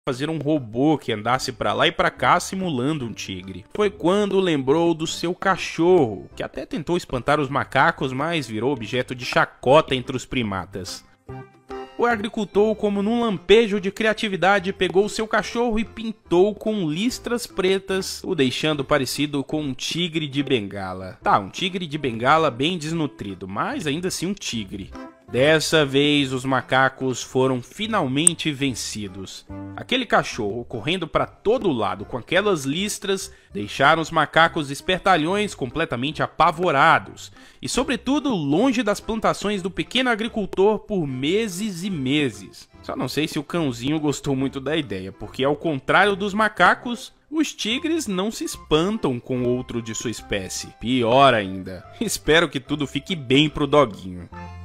fazer um robô que andasse pra lá e pra cá simulando um tigre. Foi quando lembrou do seu cachorro, que até tentou espantar os macacos, mas virou objeto de chacota entre os primatas. O agricultor, como num lampejo de criatividade, pegou seu cachorro e pintou com listras pretas, o deixando parecido com um tigre de bengala. Tá, um tigre de bengala bem desnutrido, mas ainda assim um tigre. Dessa vez, os macacos foram finalmente vencidos. Aquele cachorro correndo para todo lado com aquelas listras deixaram os macacos espertalhões completamente apavorados e, sobretudo, longe das plantações do pequeno agricultor por meses e meses. Só não sei se o cãozinho gostou muito da ideia, porque ao contrário dos macacos, os tigres não se espantam com outro de sua espécie. Pior ainda, espero que tudo fique bem pro doguinho.